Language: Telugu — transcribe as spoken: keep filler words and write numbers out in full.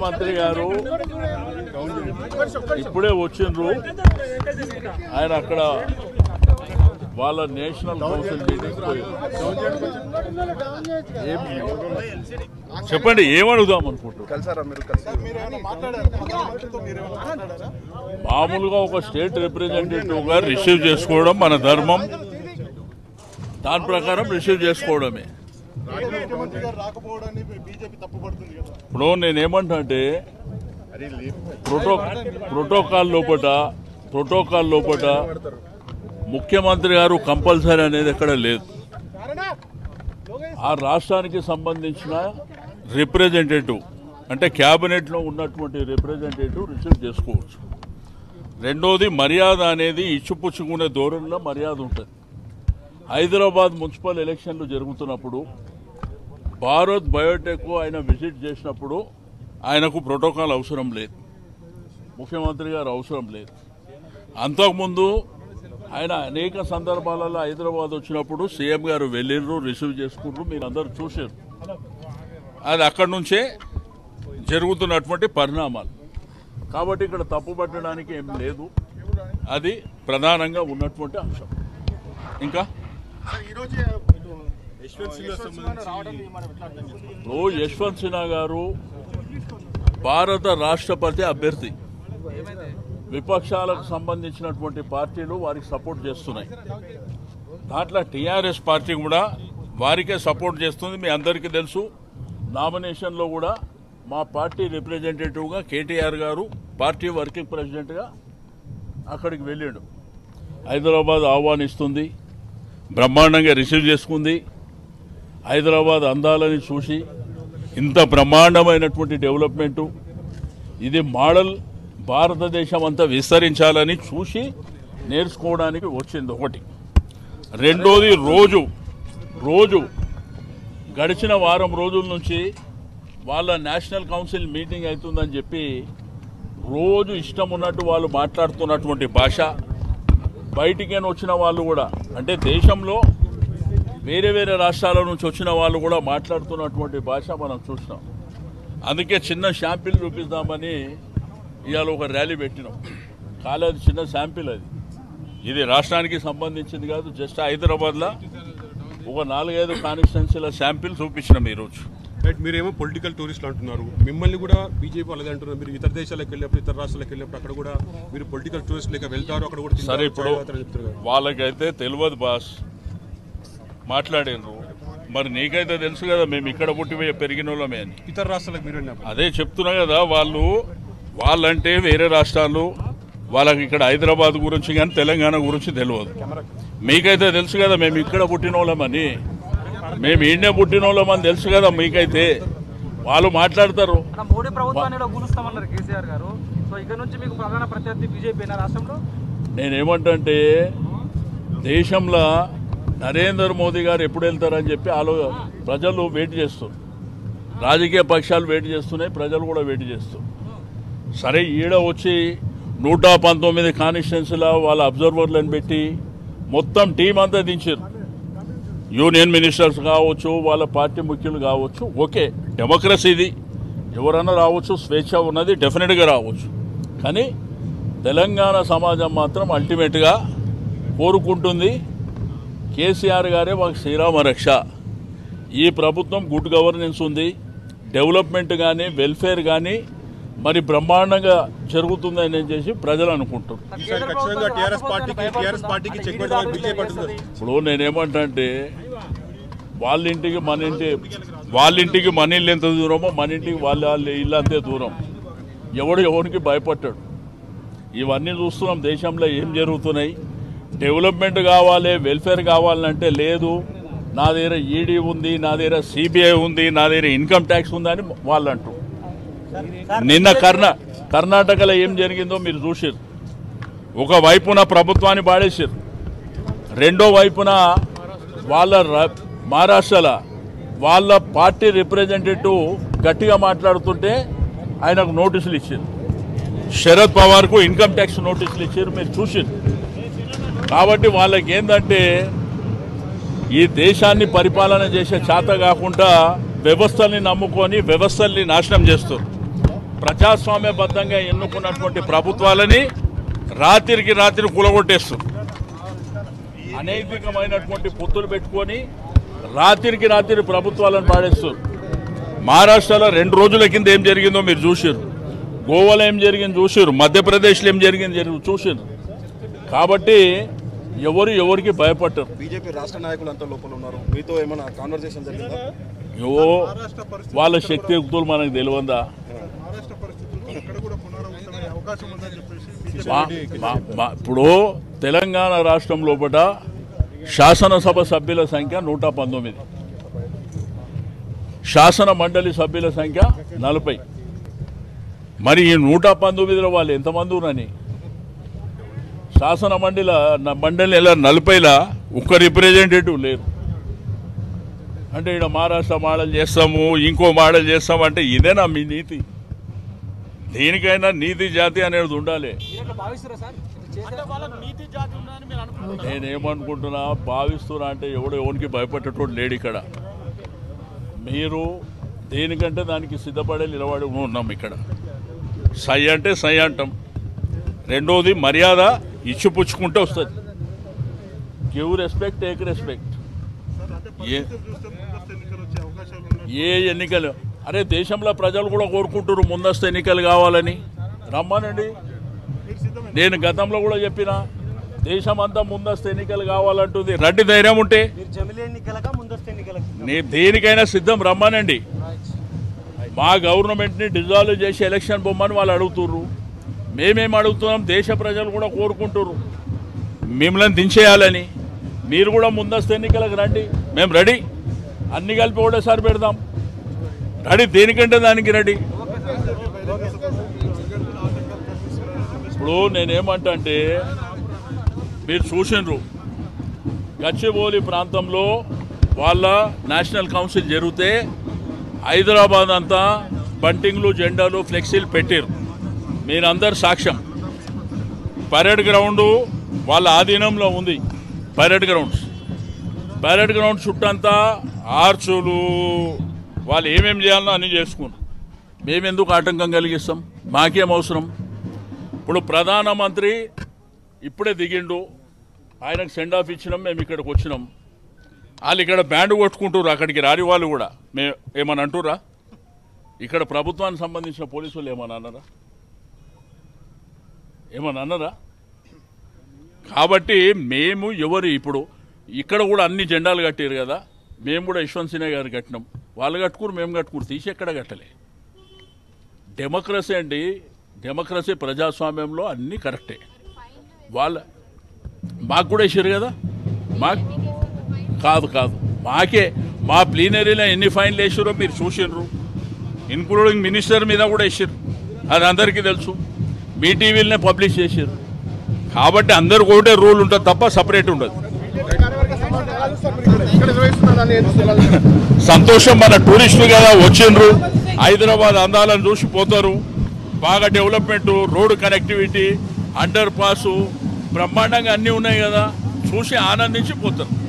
ముఖ్యమంత్రి గారు ఇప్పుడే వచ్చిండ్రు. ఆయన అక్కడ వాళ్ళ నేషనల్ కౌన్సిల్ మీటింగ్ చెప్పండి, ఏమడుగుదాం అనుకుంటున్నారు? మామూలుగా ఒక స్టేట్ రిప్రజెంటేటివ్ గా రిసీవ్ చేసుకోవడం మన ధర్మం. దాని ప్రకారం రిసీవ్ చేసుకోవడమే. ఇప్పుడు నేనేమంటా అంటే ప్రోటో ప్రోటోకాల్ లోపట ప్రోటోకాల్ లోపట ముఖ్యమంత్రి గారు కంపల్సరీ అనేది ఎక్కడ లేదు. ఆ రాష్ట్రానికి సంబంధించిన రిప్రజెంటేటివ్ అంటే క్యాబినెట్లో ఉన్నటువంటి రిప్రజెంటేటివ్ రిసీవ్ చేసుకోవచ్చు. రెండోది మర్యాద అనేది ఇచ్చిపుచ్చుకునే ధోరణిలో మర్యాద ఉంటుంది. హైదరాబాద్ మున్సిపల్ ఎలక్షన్లు జరుగుతున్నప్పుడు భారత్ బయోటెక్ ఆయన విజిట్ చేసినప్పుడు ఆయనకు ప్రోటోకాల్ అవసరం లేదు, ముఖ్యమంత్రి గారు అవసరం లేదు. అంతకుముందు ఆయన అనేక సందర్భాలలో హైదరాబాద్ వచ్చినప్పుడు సీఎం గారు వెళ్ళిర్రు, రిసీవ్ చేసుకున్నారు, మీరు అందరూ చూసారు. అది అక్కడి నుంచే జరుగుతున్నటువంటి పరిణామాలు. కాబట్టి ఇక్కడ తప్పు పట్టడానికి ఏం లేదు. అది ప్రధానంగా ఉన్నటువంటి అంశం. ఇంకా ఓ యశ్వంత్ సిన్హా గారు భారత రాష్ట్రపతి అభ్యర్థి. విపక్షాలకు సంబంధించినటువంటి పార్టీలు వారికి సపోర్ట్ చేస్తున్నాయి. దాంట్లో టీఆర్ఎస్ పార్టీ కూడా వారికే సపోర్ట్ చేస్తుంది. మీ అందరికీ తెలుసు. నామినేషన్లో కూడా మా పార్టీ రిప్రజెంటేటివ్గా కేటీఆర్ గారు పార్టీ వర్కింగ్ ప్రెసిడెంట్గా అక్కడికి వెళ్ళాడు. హైదరాబాద్ ఆహ్వానిస్తుంది, బ్రహ్మాండంగా రిసీవ్ చేసుకుంది. హైదరాబాద్ అందాలని చూసి ఇంత బ్రహ్మాండమైనటువంటి డెవలప్మెంటు, ఇది మోడల్ భారతదేశం అంతా విస్తరించాలని చూసి నేర్చుకోవడానికి వచ్చింది ఒకటి. రెండోది రోజు రోజు గడిచిన వారం రోజుల నుంచి వాళ్ళ నేషనల్ కౌన్సిల్ మీటింగ్ అవుతుందని చెప్పి రోజు ఇష్టం ఉన్నట్టు వాళ్ళు మాట్లాడుతున్నటువంటి భాష, బయటికైనా వచ్చిన వాళ్ళు కూడా అంటే దేశంలో వేరే వేరే రాష్ట్రాల నుంచి వచ్చిన వాళ్ళు కూడా మాట్లాడుతున్నటువంటి భాష మనం చూసినాం. అందుకే చిన్న శాంపిల్ చూపిద్దామని ఇవాళ ఒక ర్యాలీ పెట్టినాం. కాలేదు, చిన్న శాంపిల్ అది. ఇది రాష్ట్రానికి సంబంధించింది కాదు, జస్ట్ హైదరాబాద్లో ఒక నాలుగైదు కాన్స్టిట్యున్సీల శాంపిల్ చూపించినాం ఈరోజు. రైట్, మీరేమో పొలిటికల్ టూరిస్టులు అంటున్నారు, మిమ్మల్ని కూడా బీజేపీ వాళ్ళదే అంటున్నారు. మీరు ఇతర దేశాలకు వెళ్ళినప్పుడు, ఇతర రాష్ట్రాలకు వెళ్ళినప్పుడు అక్కడ కూడా మీరు పొలిటికల్ టూరిస్ట్ లేక వెళ్తారు, అక్కడ కూడా సరే. ఇప్పుడు వాళ్ళకైతే తెలియదు బాస్, మాట్లాడారు. మరి నీకైతే తెలుసు కదా మేము ఇక్కడ పుట్టి పెరిగిన వాళ్ళమే అని. ఇతర రాష్ట్రాలకు మీరు అదే చెప్తున్నా కదా. వాళ్ళు వాళ్ళంటే వేరే రాష్ట్రాలు, వాళ్ళకి ఇక్కడ హైదరాబాద్ గురించి కానీ తెలంగాణ గురించి తెలియదు. మీకైతే తెలుసు కదా మేము ఇక్కడ పుట్టిన వాళ్ళమని, మేము ఈయనే పుట్టిన వాళ్ళమని తెలుసు కదా మీకైతే. వాళ్ళు మాట్లాడతారు. మోడీ ప్రభుత్వాన్ని కూలుస్తామన్నారు కేసీఆర్ గారు. సో ఇక్కడ నుంచి మీకు ప్రధాన ప్రత్యర్థి బీజేపీ రాష్ట్రంలో. నేనేమంటే దేశంలో నరేంద్ర మోదీ గారు ఎప్పుడు వెళ్తారని చెప్పి ఆలో ప్రజలు వెయిట్ చేస్తారు. రాజకీయ పక్షాలు వెయిట్ చేస్తున్నాయి, ప్రజలు కూడా వెయిట్ చేస్తారు. సరే, ఈడ వచ్చి నూట పంతొమ్మిది కాన్స్టిట్యున్సీలో వాళ్ళ అబ్జర్వర్లను పెట్టి మొత్తం టీం అంతా దించారు. యూనియన్ మినిస్టర్స్ కావచ్చు, వాళ్ళ పార్టీ ముఖ్యులు కావచ్చు. ఓకే, డెమోక్రసీ ఇది, ఎవరన్నా రావచ్చు, స్వేచ్ఛ ఉన్నది, డెఫినెట్గా రావచ్చు. కానీ తెలంగాణ సమాజం మాత్రం అల్టిమేట్గా కోరుకుంటుంది కేసీఆర్ గారే మాకు శ్రీరామ రక్ష. ఈ ప్రభుత్వం గుడ్ గవర్నెన్స్ ఉంది, డెవలప్మెంట్ కానీ వెల్ఫేర్ కానీ మరి బ్రహ్మాండంగా జరుగుతుందని చేసి ప్రజలు అనుకుంటారు. ఇప్పుడు నేనేమంటా అంటే వాళ్ళ ఇంటికి మన ఇంటి వాళ్ళ ఇంటికి మన ఇల్లు ఎంత దూరమో మన ఇంటికి వాళ్ళ వాళ్ళ ఇల్లు అంతే దూరం. ఎవడు ఎవరికి భయపడ్డాడు. ఇవన్నీ చూస్తున్నాం దేశంలో ఏం జరుగుతున్నాయి. డెవలప్మెంట్ కావాలి, వెల్ఫేర్ కావాలంటే లేదు, నా దగ్గర ఈడీ ఉంది, నా దగ్గర సిబిఐ ఉంది, నా దగ్గర ఇన్కమ్ ట్యాక్స్ ఉంది అని వాళ్ళు అంటారు. నిన్న కర్ణా కర్ణాటకలో ఏం జరిగిందో మీరు చూసారు. ఒక వైపున ప్రభుత్వాన్ని పాడేసారు, రెండో వైపున వాళ్ళ మహారాష్ట్రలో వాళ్ళ పార్టీ రిప్రజెంటేటివ్ గట్టిగా మాట్లాడుతుంటే ఆయనకు నోటీసులు ఇచ్చారు. శరద్ పవార్కు ఇన్కమ్ ట్యాక్స్ నోటీసులు ఇచ్చారు, మీరు చూసారు. కాబట్టి వాళ్ళకి ఏంటంటే ఈ దేశాన్ని పరిపాలన చేసే చేత కాకుండా వ్యవస్థల్ని నమ్ముకొని వ్యవస్థల్ని నాశనం చేస్తారు. ప్రజాస్వామ్యబద్ధంగా ఎన్నుకున్నటువంటి ప్రభుత్వాలని రాత్రికి రాత్రి కూలగొట్టేస్తుంది. అనైతికమైనటువంటి పొత్తులు పెట్టుకొని రాత్రికి రాత్రి ప్రభుత్వాలను పాడేస్తారు. మహారాష్ట్రలో రెండు రోజుల కింద ఏం జరిగిందో మీరు చూసారు, గోవాలో ఏం జరిగింది చూసారు, మధ్యప్రదేశ్లో ఏం జరిగింది జరిగి చూసారు. కాబట్టి ఎవరు ఎవరికి భయపడరు. బీజేపీ రాష్ట్ర నాయకులు అంతా లోపల ఉన్నారు, మీతో ఏమైనా కాన్వర్సేషన్ జరిగిందా? ఏవో వాళ్ళ శక్తియుక్తులు మనకు తెలియదా? ఇప్పుడు తెలంగాణ రాష్ట్రం లోపల శాసనసభ సభ్యుల సంఖ్య నూట పంతొమ్మిది, శాసన మండలి సభ్యుల సంఖ్య నలభై. మరి ఈ నూట పంతొమ్మిదిలో వాళ్ళు ఎంతమంది ఉన్నారని శాసన మండలి మండలి నలభైలా ఒక్క రిప్రజెంటేటివ్ లేరు. అంటే ఇక్కడ మహారాష్ట్ర మోడల్ చేస్తాము, ఇంకో మోడల్ చేస్తాము అంటే ఇదేనా మీ నీతి? దేనికైనా నీతి జాతి అనేది ఉండాలి. నేనేమనుకుంటున్నా, భావిస్తున్నా అంటే ఎవడో ఎవరికి భయపడేటోడు లేడు ఇక్కడ. మీరు దేనికంటే దానికి సిద్ధపడే నిలబడి ఉన్నాం ఇక్కడ. సై అంటే సై అంటాం. రెండోది మర్యాద ఇచ్చిపుచ్చుకుంటే వస్తుంది. Give respect, take respect. ఏ ఎన్నికలు అరే దేశంలో ప్రజలు కూడా కోరుకుంటారు ముందస్తు ఎన్నికలు కావాలని. రమ్మనండి. నేను గతంలో కూడా చెప్పిన దేశం అంతా ముందస్తు ఎన్నికలు కావాలంటుంది. రెడ్డి ధైర్యం ఉంటే నేను దేనికైనా సిద్ధం. రమ్మనండి. మా గవర్నమెంట్ని డిజాల్వ్ చేసి ఎలక్షన్ బొమ్మని వాళ్ళు అడుగుతుర్రు. మేమేం అడుగుతున్నాం, దేశ ప్రజలు కూడా కోరుకుంటుర్రు మిమ్మల్ని దించేయాలని. మీరు కూడా ముందస్తు ఎన్నికలకు రండి, మేము రెడీ. అన్ని కలిపి ఒకటేసారి పెడదాం. రెడీ, దేనికంటే దానికి రెడీ. ఇప్పుడు నేనేమంటా అంటే, మీరు చూసినారు గచ్చిబౌలి ప్రాంతంలో వాళ్ళ నేషనల్ కౌన్సిల్ జరిగితే హైదరాబాద్ అంతా బంటింగ్లు, జెండాలు, ఫ్లెక్సీలు పెట్టారు. మీరందరు సాక్ష్యం. పరేడ్ గ్రౌండు వాళ్ళ ఆధీనంలో ఉంది. పరేడ్ గ్రౌండ్స్ పరేడ్ గ్రౌండ్ చుట్టంతా ఆర్చులు వాళ్ళు ఏమేమి చేయాలనో అన్నీ చేసుకున్నాం. మేమెందుకు ఆటంకం కలిగిస్తాం? మాకేం అవసరం? ఇప్పుడు ప్రధానమంత్రి ఇప్పుడే దిగిండు, ఆయనకు సెండ్ ఆఫ్ ఇచ్చినాం. మేము ఇక్కడికి వచ్చినాం. వాళ్ళు ఇక్కడ బ్యాండ్ కొట్టుకుంటారు, అక్కడికి రాని వాళ్ళు కూడా. మే ఏమని అంటురా? ఇక్కడ ప్రభుత్వానికి సంబంధించిన పోలీసులు ఏమని అన్నారా? ఏమని అన్నారా? కాబట్టి మేము ఎవరు ఇప్పుడు ఇక్కడ కూడా అన్ని జెండాలు కట్టారు కదా, మేము కూడా యశ్వంత్ సిన్హా గారు కట్టినాం. వాళ్ళు కట్టుకురు, మేము కట్టుకురు. తీసి ఎక్కడ కట్టలే. డెమోక్రసీ అండి. డెమోక్రసీ ప్రజాస్వామ్యంలో అన్నీ కరెక్టే. వాళ్ళ మాకు కూడా వేసారు కదా. మాకు కాదు కాదు మాకే మా ప్లీనరీలో ఎన్ని ఫైన్లు వేసారో మీరు చూసినారు. ఇన్క్లూడింగ్ మినిస్టర్ మీద కూడా వేసారు. అది అందరికీ తెలుసు. మీ టీవీలనే పబ్లిష్ చేసారు. కాబట్టి అందరికి ఒకటే రూల్ ఉంటుంది తప్ప సపరేట్ ఉండదు. సంతోషం. మన టూరిస్టులు కదా వచ్చిండ్రు, హైదరాబాద్ అందాలను చూసి పోతారు. బాగా development, road connectivity, underpass బ్రహ్మాండంగా అన్నీ ఉన్నాయి కదా, చూసి ఆనందించి పోతారు.